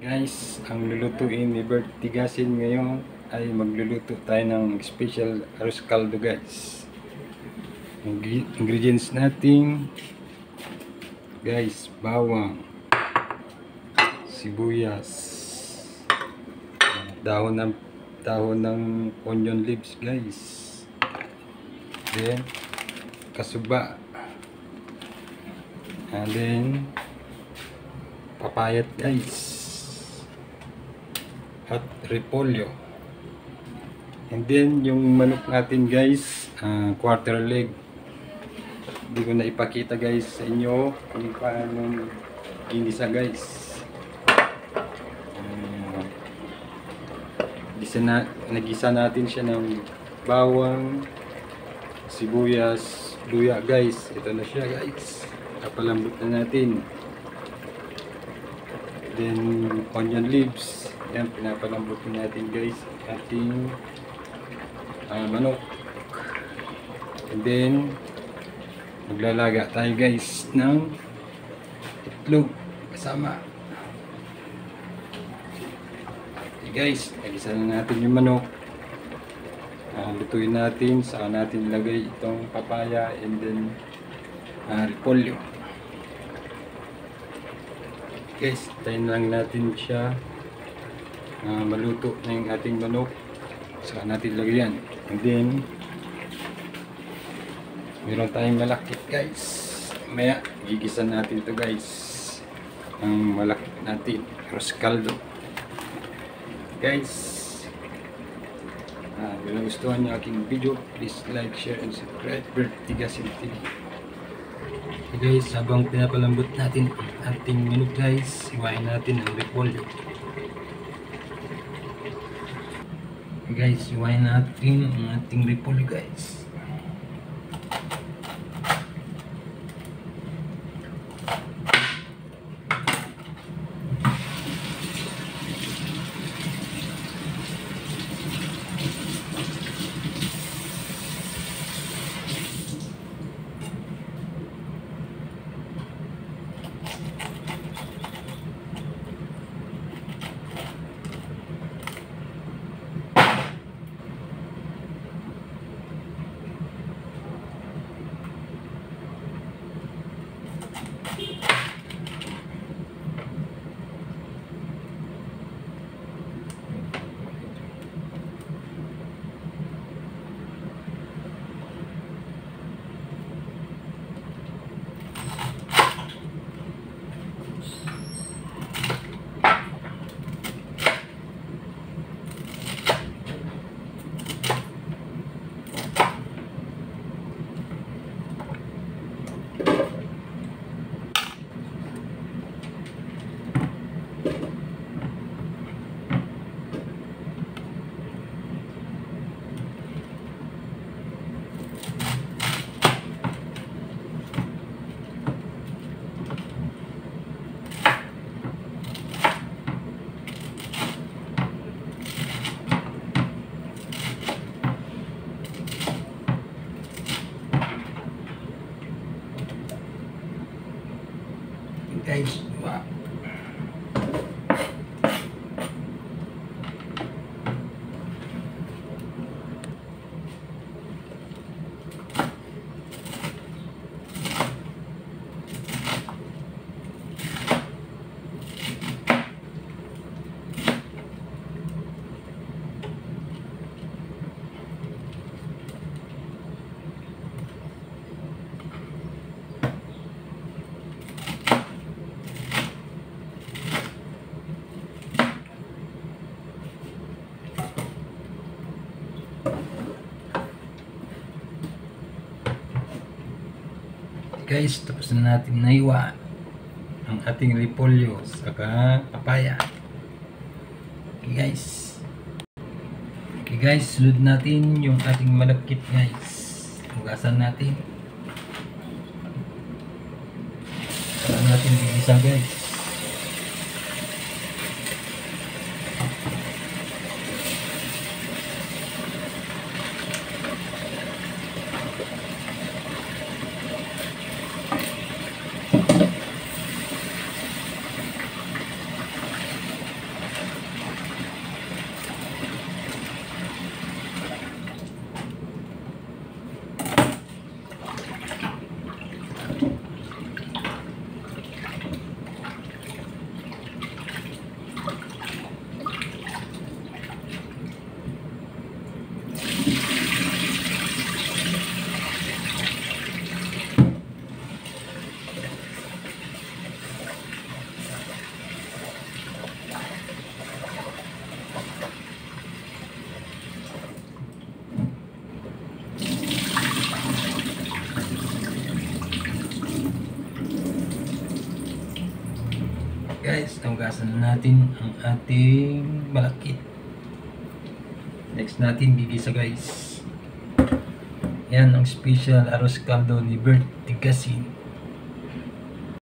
Guys, ang lulutuin ni Bert Tigasin ngayon ay magluluto tayo ng special arroz caldo guys. Ingredients natin guys, bawang, sibuyas, dahon ng onion leaves guys, then kasuba, and then papayat guys, at repolyo, and then yung manok natin guys, quarter leg. Hindi ko na ipakita guys sa inyo kung paano ginisa guys. Nagisa natin siya ng bawang, sibuyas, luya guys. Ito na siya guys, kapalambot na natin. Then onion leaves, yan, pinapalambot natin guys ating manok. And then maglalaga tayo guys ng itlog kasama. Okay guys, nagisa na natin yung manok. Lutuin natin, saka natin ilagay itong papaya and then repolyo. Guys, tayin lang natin siya maluto na yung ating manok, saka natin lagyan. And then meron tayong malakit guys, maya gigisa natin ito guys, ang malakit natin arroz caldo guys. Kung nagustuhan niyo aking video, please like, share and subscribe. Bert Tigasin TV. Okay guys, habang pinapalambot natin ang ating manok guys, iwain natin ang repolyo. Okay guys, iwain natin ang ating repolyo guys. Guys, wow. Guys, tapos na natin naiwa ang ating repolyo saka papaya. Okay guys, sunod natin yung ating malakit guys. Hugasan natin. Saka natin igisa guys. Guys, hugasan na natin ang ating malakit. Next natin gigisa guys. Yan ang special arroz caldo ni Bert Tigasin.